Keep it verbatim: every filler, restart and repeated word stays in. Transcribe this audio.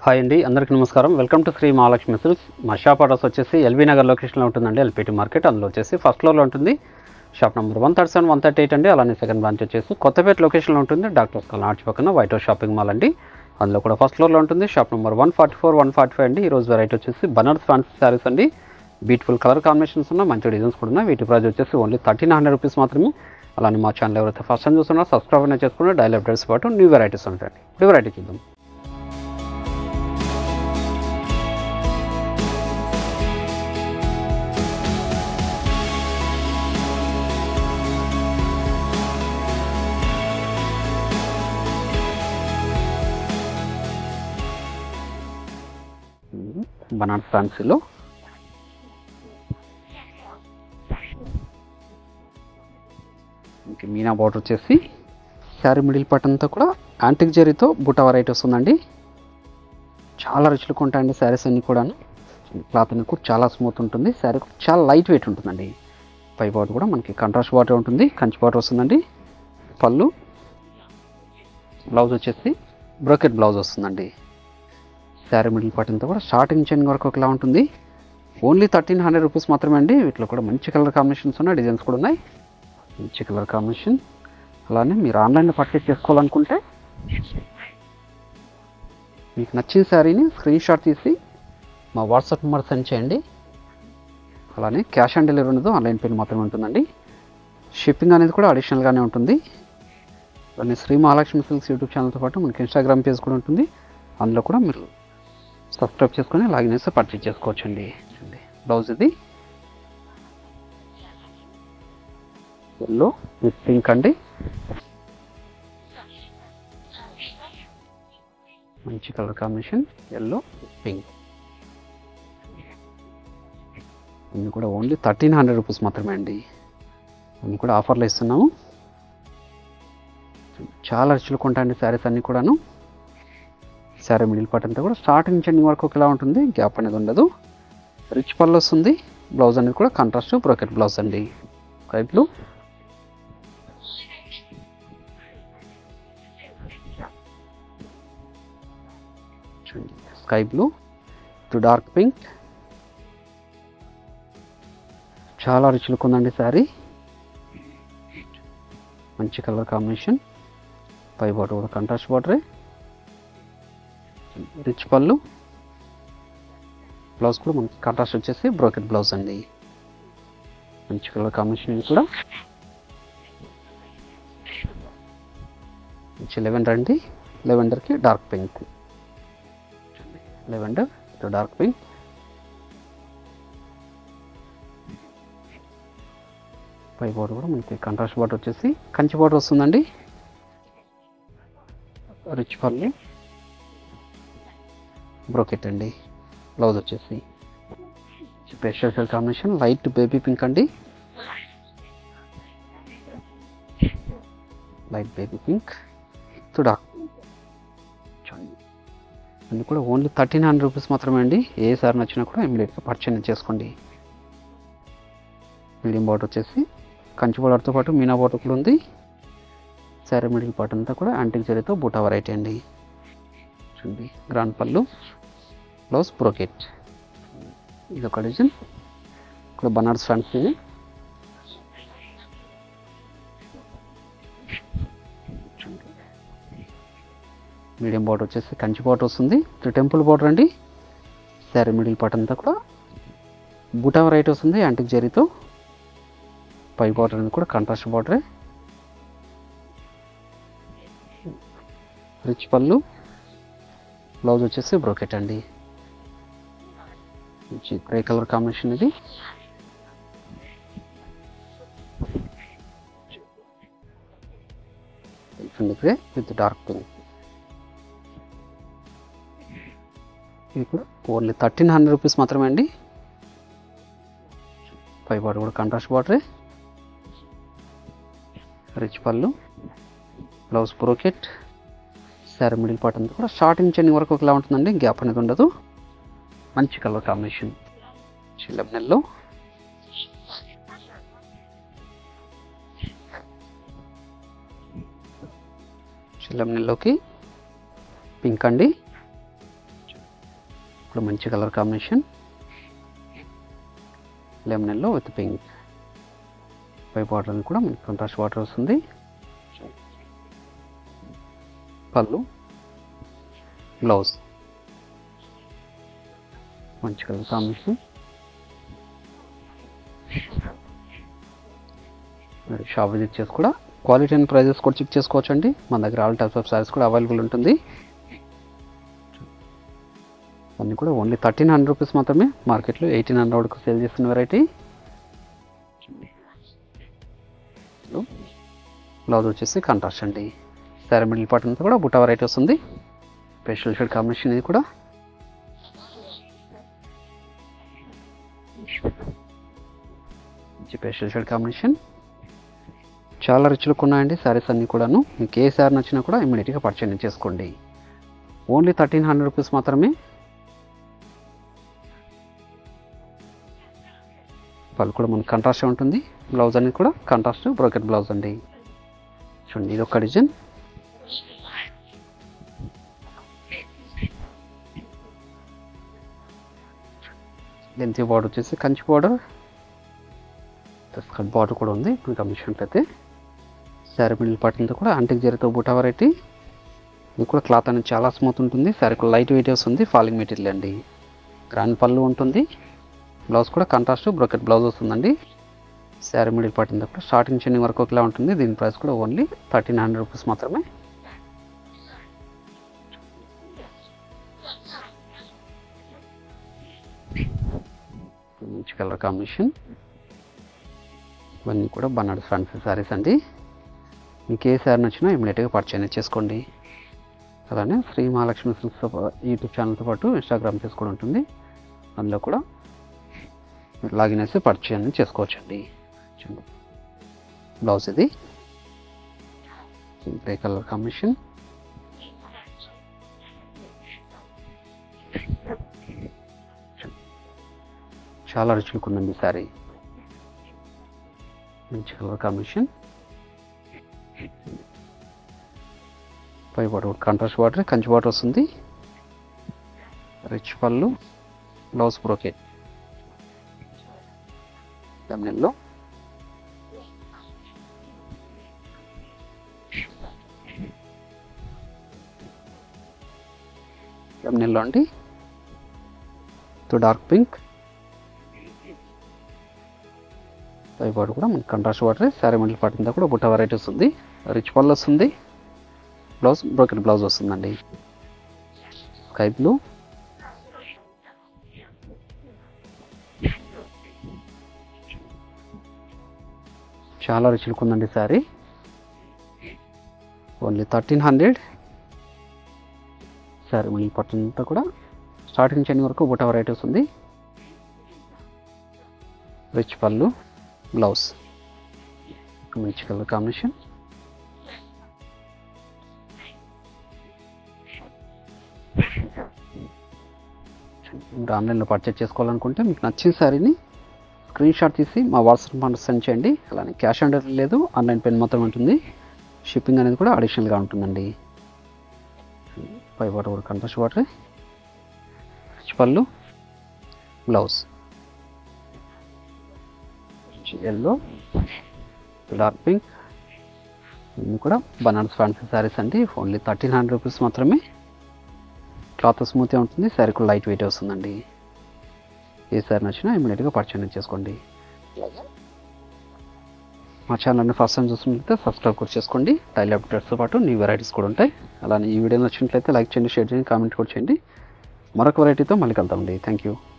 Hi అండి, అందరికీ నమస్కారం. Welcome to Shri Mahalakshmi silks. మా షాప్ అడ్రస్ వచ్చేసి ఎల్బీ నగర్ లొకేషన్లో ఉంటుందండి. ఎల్పిటి మార్కెట్ అందులో వచ్చేసి ఫస్ట్ ఫ్లోర్లో ఉంటుంది. Shop number one thirty seven one thirty eight అండి. అలానే సెకండ్ బ్రాంచ్ వచ్చేసి కొత్తపేట లొకేషన్లో ఉంటుంది. డాక్టర్స్ కాలనీ ఆర్చ్ పక్కన వైట్ హౌస్ షాపింగ్ మాల్ అండి. అందులో కూడా ఫస్ట్ ఫ్లోర్లో ఉంటుంది. Shop number one forty four one forty five అండి. ఈరోజు వెరైటీ వచ్చేసి బనారస్ ఫ్యాన్సీ శారీస్ అండి. బ్యూటిఫుల్ కలర్ కాంబినేషన్స్ ఉన్నాయి, మంచి డిజైన్స్ కూడా ఉన్నాయి. వీటి ప్రైస్ వచ్చేసి ఓన్లీ థర్టీన్ హండ్రెడ్ రూపీస్ మాత్రమే. అలానే మా ఛానల్ ఎవరైతే ఫస్ట్ టైం చూస్తున్నారో సబ్స్క్రైబ్ అనేది చేసుకుని డైలీ అప్డేట్స్ పాటు న్యూ వెరైటీస్ ఉంటాయండి. ఇప్పుడు వెరైటీ చూద్దాం. బనారస్ ఫ్యాన్సీలో ఇంకా మీనా బార్డర్ వచ్చేసి శారీ మిడిల్ పార్ట్ అంతా కూడా యాంటిక్ జరీతో బుట్ట వెరైటీ వస్తుందండి. చాలా రుచులుగా ఉంటాయండి శారీస్ అన్నీ కూడాను. క్లాత్ అనేది కూడా చాలా స్మూత్ ఉంటుంది. శారీ చాలా లైట్ వెయిట్ ఉంటుందండి. పై బార్డర్ కూడా మనకి కంట్రాస్ట్ బార్డర్ ఉంటుంది, కంచి బార్డర్ వస్తుందండి. పళ్ళు, బ్లౌజ్ వచ్చేసి బ్రోకెట్ బ్లౌజ్ వస్తుందండి. శారీ మిడిల్ పార్ట్ అంతా కూడా స్టార్టింగ్ చైన్ వరకు ఒకలా ఉంటుంది. ఓన్లీ థర్టీన్ హండ్రెడ్ రూపీస్ మాత్రమే అండి. వీటిలో కూడా మంచి కలర్ కాంబినేషన్స్ ఉన్నాయి, డిజైన్స్ కూడా ఉన్నాయి. మంచి కలర్ కాంబినేషన్. అలానే మీరు ఆన్లైన్లో పర్చేస్ చేసుకోవాలనుకుంటే మీకు నచ్చిన శారీని స్క్రీన్ షాట్ తీసి మా వాట్సాప్ నెంబర్ సెండ్ చేయండి. అలానే క్యాష్ ఆన్ డెలివరీ ఉండదు, ఆన్లైన్ పేమెంట్ మాత్రమే ఉంటుందండి. షిప్పింగ్ అనేది కూడా అడిషనల్గానే ఉంటుంది. అలానే శ్రీ మహాలక్ష్మి సిల్క్స్ యూట్యూబ్ ఛానల్తో పాటు మనకి ఇన్స్టాగ్రామ్ పేజ్ కూడా ఉంటుంది. అందులో కూడా మీరు సబ్స్క్రైబ్ చేసుకొని లాగిన్ చేస్తే పర్చేజ్ చేసుకోవచ్చండి. బ్లౌజ్ ఇది ఎల్లో విత్ పింక్ అండి. మంచి colour combination, yellow with pink. ఇవి కూడా ఓన్లీ థర్టీన్ హండ్రెడ్ రూపీస్ మాత్రమే అండి. ఇవి కూడా ఆఫర్లో ఇస్తున్నాము. చాలా రుచులు కొంటాయండి శారీస్ అన్నీ కూడాను. శారీ మిడిల్ పార్ట్ అంతా కూడా స్టార్టింగ్ నుంచి ఎండింగ్ వరకు ఒకలా ఉంటుంది, గ్యాప్ అనేది ఉండదు. రిచ్ పళ్ళు వస్తుంది. బ్లౌజ్ అనేది కూడా కాంట్రాస్ట్ బ్రోకెట్ బ్లౌజ్ అండి. Sky blue, sky blue to dark pink. చాలా రిచ్లు ఉందండి శారీ. మంచి కలర్ కాంబినేషన్. పై బార్డర్ కూడా కాంట్రాస్ట్ బార్డరే. రిచ్ పళ్ళు, బ్లౌజ్ కూడా మనకి కాంట్రాస్ట్ వచ్చేసి బ్రోకెట్ బ్లౌజ్ అండి. మంచి కలర్ కాంబినేషన్. ఇది కూడా మంచి లెవెండర్ అండి. లెవెండర్కి dark pink. Lavender to dark pink. పై బార్డర్ కూడా మనకి కాంట్రాస్ట్ బార్డర్ వచ్చేసి కంచి బార్డర్ వస్తుందండి. రిచ్ పళ్ళు, బ్రోకెట్ అండి. బ్లౌజ్ వచ్చేసి special colour combination light baby pink అండి. Light baby pink to dark. అన్నీ కూడా ఓన్లీ థర్టీన్ హండ్రెడ్ రూపీస్ మాత్రమే అండి. ఏ సార్ నచ్చినా కూడా ఇమీడియట్గా పర్చేజ్ చేసుకోండి. మీడియం బార్డర్ వచ్చేసి కంచి బార్డర్తో పాటు మీనా బార్డర్ కూడా ఉంది. శారీ మిడిల్ పార్ట్ అంతా కూడా యాంటిక్ జరీతో బూటా వెరైటీ అండి. చూడండి, గ్రాండ్ పళ్ళు, బ్లౌజ్ బ్రోకెట్. ఇది ఒక డిజైన్. ఇక్కడ బనారస్ ఫ్యాన్సీ. మీడియం బార్డర్ వచ్చేసి కంచి బార్డర్ వస్తుంది. టెంపుల్ బార్డర్ అండి. శారీ మిడిల్ పార్ట్ అంతా కూడా బూటా వెరైటీ వస్తుంది యాంటిక్ జరీతో. పై బార్డర్ అనేది కూడా కాంట్రాస్ట్ బార్డరే. రిచ్ పళ్ళు, బ్లౌజ్ వచ్చేసి బ్రోకెట్ అండి. మంచి గ్రే కలర్ కాంబినేషన్. ఇది గ్రే విత్ డార్క్ పింక్. ఇది కూడా ఓన్లీ థర్టీన్ హండ్రెడ్ రూపీస్ మాత్రమే అండి. పై బార్డర్ కూడా కాంట్రాస్ట్ బార్డరే. Rich pallu, blouse brocade. Sari middle part అంతా కూడా స్టార్టింగ్ చెన్నింగ్ వరకు ఒకలా ఉంటుందండి, గ్యాప్ అనేది ఉండదు. మంచి కలర్ కాంబినేషన్. లెమనెల్లో లెమనెల్లోకి పింక్ అండి, కూడా మంచి colour combination, lemon yellow with pink. పై బార్డర్ కూడా మనకి కాంట్రాస్ట్ బార్డర్ వస్తుంది. పళ్ళు, బ్లౌజ్ మంచి కలర్ కాంబినేషన్. మరి షాప్ విజిట్ చేసి కూడా క్వాలిటీ అండ్ ప్రైజెస్ కూడా చెక్ చేసుకోవచ్చు అండి. మన దగ్గర ఆల్ టైప్స్ ఆఫ్ సారీస్ కూడా అవైలబుల్ ఉంటుంది. అన్నీ కూడా ఓన్లీ థర్టీన్ హండ్రెడ్ రూపీస్ మాత్రమే, మార్కెట్లో ఎయిటీన్ హండ్రెడ్కు సేల్ చేస్తున్న వెరైటీ. బ్లౌజ్ వచ్చేసి కాంట్రాస్ట్ అండి. సారీ మిడిల్ పార్ట్ అంతా కూడా బుటా వెరైటీ వస్తుంది. స్పెషల్ షేడ్ కాంబినేషన్ ఇది కూడా. స్పెషల్ షేడ్ కాంబినేషన్, చాలా రిచ్ లుక్ ఉన్నాయండి శారీస్ అన్నీ కూడాను. మీకు ఏ శారీ నచ్చినా కూడా ఇమీడియట్గా పర్చేజ్ చేసుకోండి. ఓన్లీ థర్టీన్ హండ్రెడ్ రూపీస్ మాత్రమే. పళ్ళు కూడా మనకు కాంట్రాస్ట్ ఉంటుంది. బ్లౌజ్ అనేది కూడా కాంట్రాస్ట్ బ్రోకెట్ బ్లౌజ్ అండి. చూడండి ఇది ఒక డిజైన్. లెంత్ బార్డర్ వచ్చేసి కంచి బార్డర్, స్కర్ట్ బార్డర్ కూడా ఉంది. ఇప్పుడు గమనించినట్లయితే శారీ మిడిల్ పార్ట్ అంతా కూడా అంటిక్ జరీతో బూటా వెరైటీ. ఇది కూడా క్లాత్ అనేది చాలా స్మూత్ ఉంటుంది. శారీ కూడా లైట్ వెయిట్ వస్తుంది. ఫాలింగ్ మెటీరియల్ అండి. గ్రాండ్ పళ్ళు ఉంటుంది. బ్లౌజ్ కూడా కాంట్రాస్ట్ బ్రోకెట్ బ్లౌజ్ వస్తుందండి. శారీ మిడిల్ పార్ట్ అంతా కూడా స్టార్టింగ్ చెన్నింగ్ వరకు ఒకలా ఉంటుంది. దీని ప్రైస్ కూడా ఓన్లీ థర్టీన్ హండ్రెడ్ రూపీస్ మాత్రమే. మంచి కలర్ కాంబినేషన్. ఇవన్నీ కూడా బనారస్ ఫ్యాన్సీ శారీస్ అండి. మీకు ఏ శారీ నచ్చినా ఇమీడియట్గా పర్చేజ్ చేసుకోండి. అలానే శ్రీ మహాలక్ష్మి సిల్క్స్ యూట్యూబ్ ఛానల్తో పాటు ఇన్స్టాగ్రామ్ పేజ్ కూడా ఉంటుంది. అందులో కూడా లాగిన్ వేసి పర్చేజ్ చేసుకోవచ్చండి. బ్లౌజ్ ఇది గ్రే కలర్ కాంబినేషన్. చాలా రిచ్ లుక్ ఉందండి శారీ. మంచి కలర్ కాంబినేషన్. పై border contrast border Kanchi border వస్తుంది. Rich pallu, blouse brocade lemon lemon అండి. తో డార్క్ పింక్. పై బార్డర్ కూడా మనకి contrast border. Sari middle part అంతా కూడా బుట్ట వెరైటీ వస్తుంది. రిచ్ పళ్ళు వస్తుంది. బ్లౌజ్ బ్రోకెట్ బ్లౌజ్ వస్తుందండి. స్కై బ్లూ, చాలా రిచ్ లుక్ ఉందండి sari. Only thirteen hundred. Sari middle part అంతా కూడా స్టార్టింగ్ చెన్ని వరకు బుట్ట వెరైటీ వస్తుంది. రిచ్ పళ్ళు, బ్లౌజ్ మంచి కలర్ కాంబినేషన్. మీరు ఆన్లైన్లో పర్చేజ్ చేసుకోవాలనుకుంటే మీకు నచ్చిన శారీని స్క్రీన్ షాట్ తీసి మా వాట్సాప్ నెంబర్ సెండ్ చేయండి. అలానే క్యాష్ ఆన్ డెలివరీ లేదు, ఆన్లైన్ పేమెంట్ మాత్రం ఉంటుంది. షిప్పింగ్ అనేది కూడా అడిషనల్గా ఉంటుందండి. పై బార్డర్ కూడా contrast border, rich pallu, blouse yellow, dark pink. ఇవి కూడా బనారస్ ఫ్యాన్సీ శారీస్ అండి. ఓన్లీ థర్టీన్ హండ్రెడ్ రూపీస్ మాత్రమే. క్లాత్ స్మూత్గా ఉంటుంది. శారీ కూడా లైట్ వెయిట్ వస్తుందండి. ఏ శారీ నచ్చినా ఇమీడియట్గా పర్చేజ్ చేసుకోండి. మా ఛానల్ని ఫస్ట్ టైం చూసినట్లయితే సబ్స్క్రైబ్ కూడా చేసుకోండి. డైలీ అప్డేట్స్తో పాటు న్యూ వెరైటీస్ కూడా ఉంటాయి. అలానే ఈ వీడియో నచ్చినట్లయితే లైక్ చేయండి, షేర్ చేయండి, కామెంట్ కూడా చేయండి. మరొక వెరైటీతో మళ్ళీ కలుద్దామండి. Thank you.